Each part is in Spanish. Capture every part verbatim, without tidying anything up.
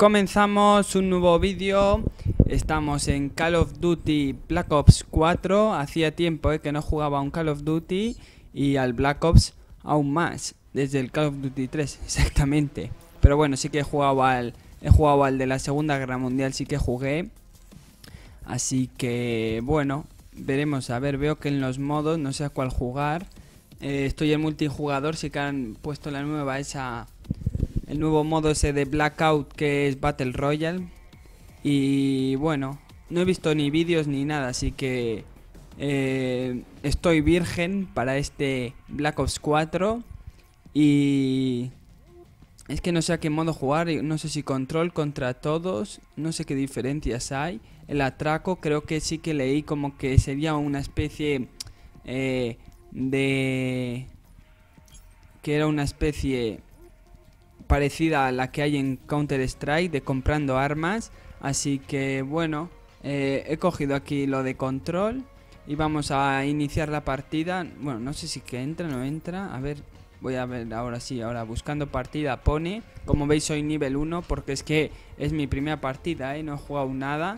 comenzamos un nuevo vídeo. Estamos en Call of Duty Black Ops cuatro. Hacía tiempo eh, que no jugaba a un Call of Duty y al Black Ops aún más. Desde el Call of Duty tres, exactamente. Pero bueno, sí que he jugado al, he jugado al de la Segunda Guerra Mundial, sí que jugué. Así que bueno, veremos. A ver, veo que en los modos no sé a cuál jugar. Eh, estoy en multijugador, sí que han puesto la nueva esa... El nuevo modo ese de Blackout, que es Battle Royale. Y bueno, no he visto ni vídeos ni nada, así que eh, estoy virgen para este Black Ops cuatro. Y es que no sé a qué modo jugar, no sé si control contra todos, no sé qué diferencias hay. El atraco creo que sí que leí como que sería una especie eh, de... que era una especie... parecida a la que hay en Counter Strike, de comprando armas. Así que bueno, eh, he cogido aquí lo de control y vamos a iniciar la partida. Bueno, no sé si que entra o no entra. A ver, voy a ver ahora sí. Ahora buscando partida pone. Como veis soy nivel uno porque es que es mi primera partida, ¿eh? No he jugado nada.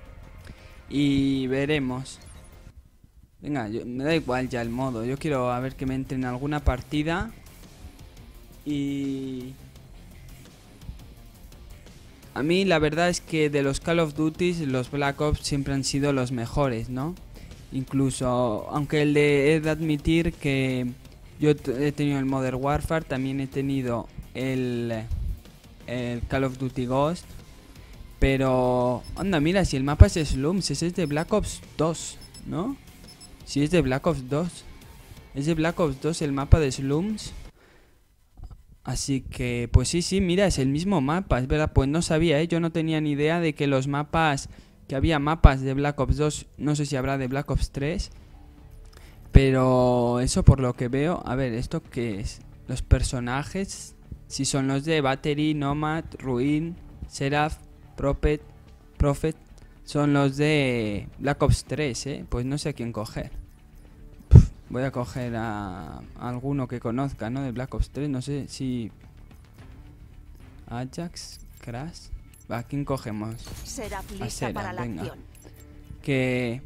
Y veremos. Venga, yo, me da igual ya el modo. Yo quiero a ver que me entre en alguna partida. Y... a mí la verdad es que de los Call of Duty los Black Ops siempre han sido los mejores, ¿no? Incluso, aunque el de, he de admitir que yo he tenido el Modern Warfare, también he tenido el, el Call of Duty Ghost. Pero, anda, mira, si el mapa es Slums, ese es de Black Ops dos, ¿no? Si es de Black Ops dos. Es de Black Ops dos el mapa de Slums. Así que, pues sí, sí, mira, es el mismo mapa, es verdad, pues no sabía, ¿eh? Yo no tenía ni idea de que los mapas, que había mapas de Black Ops dos, no sé si habrá de Black Ops tres. Pero eso por lo que veo, a ver, ¿esto qué es? Los personajes, si son los de Battery, Nomad, Ruin, Seraph, Prophet, Prophet, son los de Black Ops tres, ¿eh? Pues no sé a quién coger. Voy a coger a, a alguno que conozca, ¿no? De Black Ops tres, no sé si... Ajax, Crash... ¿A quién cogemos? A Seraph, venga. Que...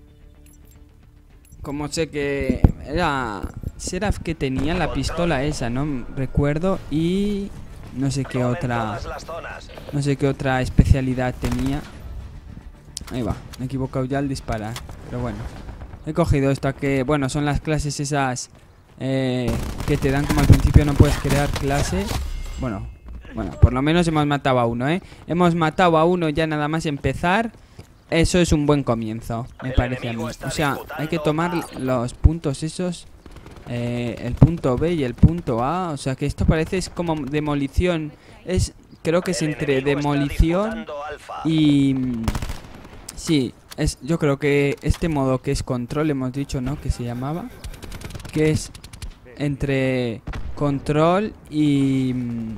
Como sé que... Era... Seraph que tenía la pistola esa, ¿no? Recuerdo, y... No sé qué otra... No sé qué otra especialidad tenía. Ahí va, me he equivocado ya al disparar, pero bueno. He cogido esta que, bueno, son las clases esas eh, que te dan como al principio no puedes crear clase. Bueno, bueno, por lo menos hemos matado a uno, ¿eh? Hemos matado a uno ya nada más empezar. Eso es un buen comienzo, me parece a mí. O sea, hay que tomar los puntos esos, eh, el punto B y el punto A. O sea, que esto parece es como demolición. Es, creo que es entre demolición y... Sí. Es, yo creo que este modo que es control, hemos dicho, ¿no? Que se llamaba. Que es entre control y...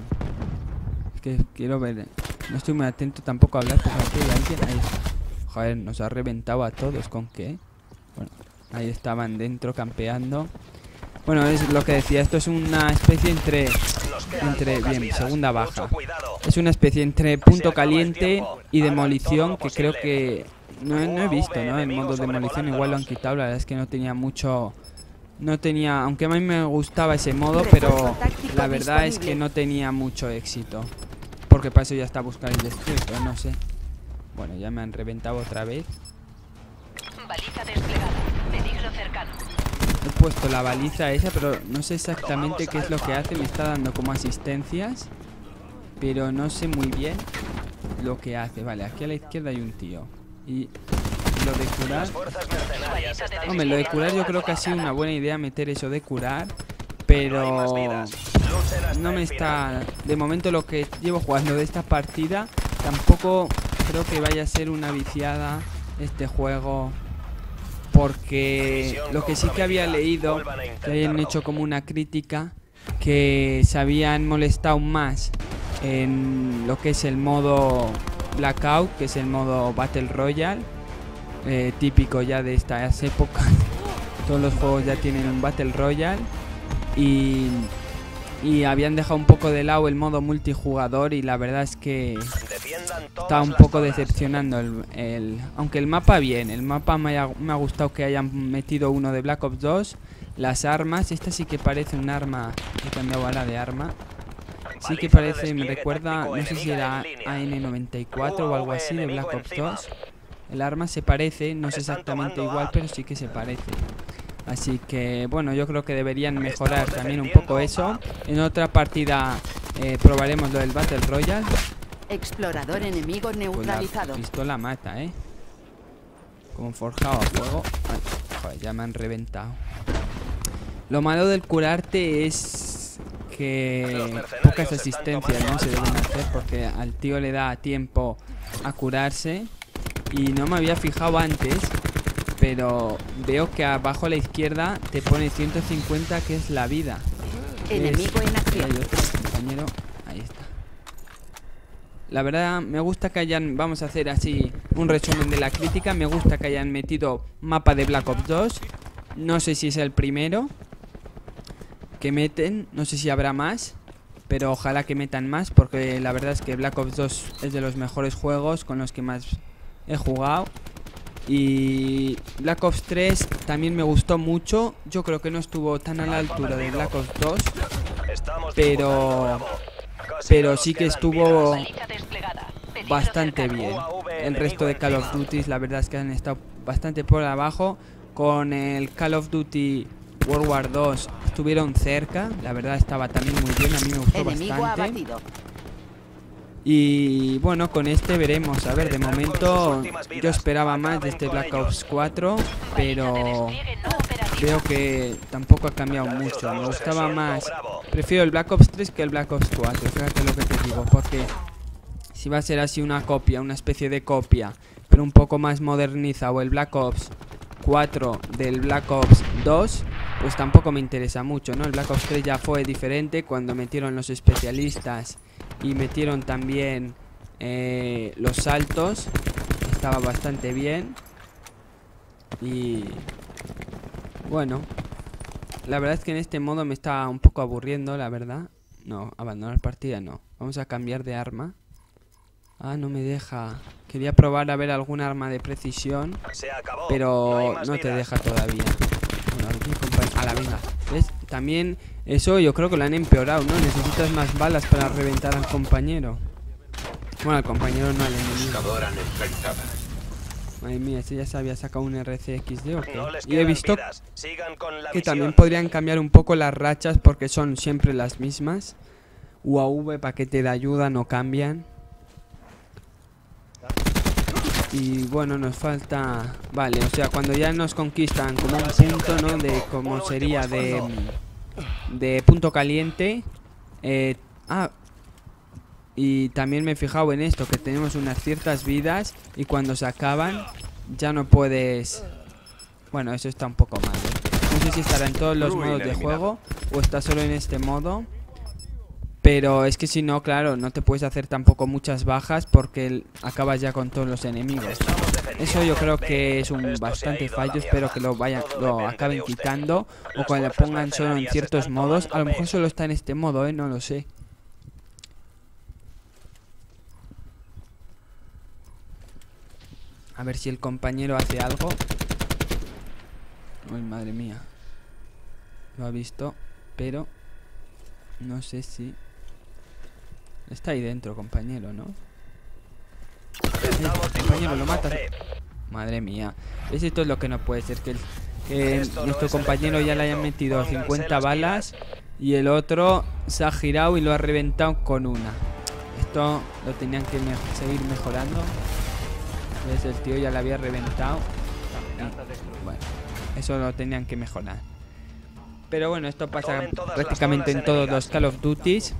Es que quiero ver... No estoy muy atento tampoco a hablar porque aquí hay alguien. Ahí. Joder, nos ha reventado a todos. ¿Con qué? Bueno, ahí estaban dentro campeando. Bueno, es lo que decía. Esto es una especie entre... Entre... Bien, segunda baja. Es una especie entre punto caliente y demolición que creo que... No, no he visto, ¿no? El modo de demolición igual lo han quitado. La verdad es que no tenía mucho... No tenía... Aunque a mí me gustaba ese modo, pero la verdad es que no tenía mucho éxito. Porque para eso ya está buscar el destruir, pero no sé. Bueno, ya me han reventado otra vez. Baliza desplegada. Peligro cercano. He puesto la baliza esa, pero no sé exactamente qué es lo que hace. Me está dando como asistencias, pero no sé muy bien lo que hace. Vale, aquí a la izquierda hay un tío. Y lo de curar... Hombre, lo de curar yo creo que ha sido una buena idea meter eso de curar. Pero... No me está... De momento lo que llevo jugando de esta partida, tampoco creo que vaya a ser una viciada este juego. Porque lo que sí que había leído, que habían hecho como una crítica, que se habían molestado más en lo que es el modo... Blackout, que es el modo Battle Royale, eh, típico ya de estas épocas. Todos los juegos ya tienen un Battle Royale. Y y habían dejado un poco de lado el modo multijugador y la verdad es que está un poco decepcionando el, el, aunque el mapa bien, el mapa me ha, me ha gustado que hayan metido uno de Black Ops dos, las armas, esta sí que parece un arma, he cambiado ahora de arma, sí que parece, me recuerda, no sé si era A N noventa y cuatro o algo así de Black Ops dos, el arma se parece, no es exactamente igual, pero sí que se parece. Así que, bueno, yo creo que deberían mejorar también un poco eso. En otra partida eh, probaremos lo del Battle Royale. Explorador enemigo neutralizado. Pues la pistola mata, ¿eh? Como forjado a fuego. Ay, joder, ya me han reventado. Lo malo del curarte es que pocas asistencias no se deben hacer porque al tío le da tiempo a curarse. Y no me había fijado antes, pero veo que abajo a la izquierda te pone ciento cincuenta, que es la vida. Enemigo en acción. Hay otro compañero. Ahí está. La verdad me gusta que hayan, vamos a hacer así un resumen de la crítica. Me gusta que hayan metido mapa de Black Ops dos. No sé si es el primero que meten, no sé si habrá más, pero ojalá que metan más, porque la verdad es que Black Ops dos es de los mejores juegos con los que más he jugado. Y Black Ops tres también me gustó mucho. Yo creo que no estuvo tan a la altura de Black Ops dos, pero pero sí que estuvo bastante bien. El resto de Call of Duty la verdad es que han estado bastante por abajo. Con el Call of Duty World War dos estuvieron cerca, la verdad estaba también muy bien, a mí me gustó bastante. Y bueno, con este veremos, a ver, de momento yo esperaba más de este Black Ops cuatro, pero veo que tampoco ha cambiado mucho. Me gustaba más, prefiero el Black Ops tres que el Black Ops cuatro, fíjate lo que te digo, porque si va a ser así una copia, una especie de copia, pero un poco más modernizado, el Black Ops cuatro del Black Ops dos, pues tampoco me interesa mucho, ¿no? El Black Ops tres ya fue diferente cuando metieron los especialistas y metieron también eh, los saltos, estaba bastante bien. Y bueno, la verdad es que en este modo me está un poco aburriendo, la verdad. No, abandonar partida no, vamos a cambiar de arma. Ah, no me deja. Quería probar a ver algún arma de precisión, pero no, no te deja todavía. Bueno, aquí, a la venga. ¿Ves? También eso yo creo que lo han empeorado, ¿no? Necesitas más balas para reventar al compañero. Bueno, al compañero no, al enemigo. Madre mía, este ya se había sacado un R C X D o qué. Y he visto que también podrían cambiar un poco las rachas porque son siempre las mismas. U A V, paquete de ayuda, no cambian. Y bueno, nos falta... Vale, o sea, cuando ya nos conquistan como un punto, ¿no? De como sería de... De punto caliente. Eh, ah, y también me he fijado en esto, que tenemos unas ciertas vidas y cuando se acaban ya no puedes... Bueno, eso está un poco mal, ¿eh? No sé si estará en todos los modos de juego o está solo en este modo. Pero es que si no, claro, no te puedes hacer tampoco muchas bajas porque acabas ya con todos los enemigos. Eso yo creo que es un bastante fallo. Espero que lo vayan, lo acaben quitando o cuando lo pongan solo en ciertos modos. A lo mejor solo está en este modo, ¿eh? No lo sé. A ver si el compañero hace algo. Ay, madre mía. Lo ha visto, pero no sé si... Está ahí dentro, compañero, ¿no? Eh, compañero, lo mata. Madre mía. ¿Ves? Esto es lo que no puede ser. Que, el, que nuestro compañero ya le hayan metido cincuenta balas y el otro se ha girado y lo ha reventado con una. Esto lo tenían que me seguir mejorando. ¿Ves? El tío ya le había reventado. Y, bueno, eso lo tenían que mejorar. Pero bueno, esto pasa prácticamente en todos los Call of Duties.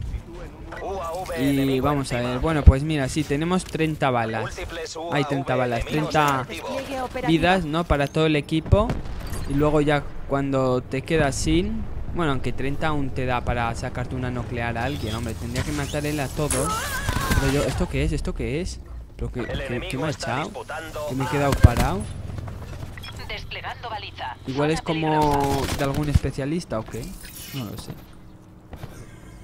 Y vamos a ver, bueno, pues mira, sí, tenemos treinta balas. Hay treinta balas, treinta vidas, ¿no? Para todo el equipo. Y luego ya cuando te quedas sin... Bueno, aunque treinta aún te da para sacarte una nuclear a alguien. Hombre, tendría que matar él a todos. Pero yo, ¿esto qué es? ¿Esto qué es? ¿Pero qué, qué, qué me ha echado? ¿Que me he quedado parado? Igual es como de algún especialista o qué. No lo sé.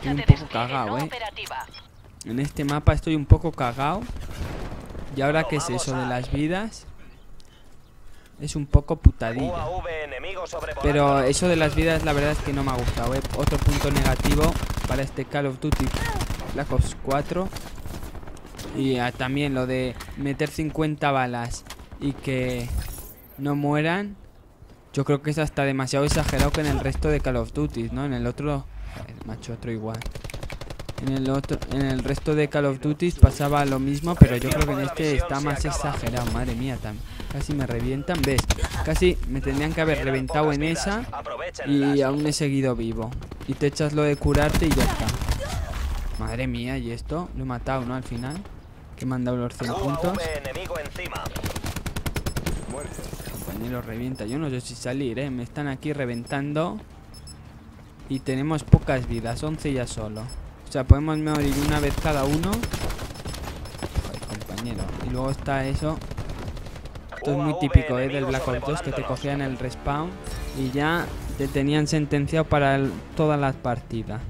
Estoy un poco cagado, eh. En este mapa estoy un poco cagado. Y ahora qué es eso de las vidas. Es un poco putadilla. Pero eso de las vidas la verdad es que no me ha gustado, ¿eh? Otro punto negativo para este Call of Duty Black Ops cuatro. Y ah, también lo de meter cincuenta balas y que no mueran. Yo creo que es hasta demasiado exagerado que en el resto de Call of Duty, ¿no? En el otro... Joder, macho, otro igual. En el otro, en el resto de Call of Duty pasaba lo mismo, pero yo creo que en este está más exagerado. Madre mía, tam, casi me revientan. ¿Ves? Casi me tendrían que haber reventado en esa y aún he seguido vivo. Y te echas lo de curarte y ya está. Madre mía, ¿y esto? Lo he matado, ¿no? Al final. Que me han dado los cien puntos. Compañero, revienta. Yo no sé si salir, ¿eh? Me están aquí reventando. Y tenemos pocas vidas, once ya solo. O sea, podemos morir una vez cada uno. Joder, compañero. Y luego está eso. Esto es muy típico, ¿eh? Del Black Ops dos, que te cogían el respawn y ya te tenían sentenciado para el, todas las partidas.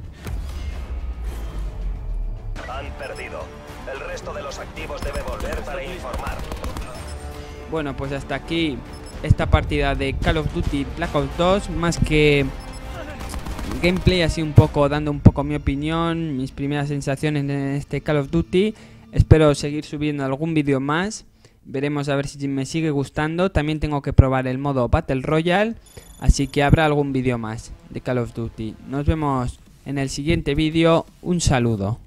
Han perdido. El resto de los activos debe volver para informar. Bueno, pues hasta aquí esta partida de Call of Duty Black Ops dos. Más que gameplay, así un poco dando un poco mi opinión, mis primeras sensaciones en este Call of Duty. Espero seguir subiendo algún vídeo más. Veremos a ver si me sigue gustando. También tengo que probar el modo Battle Royale, así que habrá algún vídeo más de Call of Duty. Nos vemos en el siguiente vídeo. Un saludo.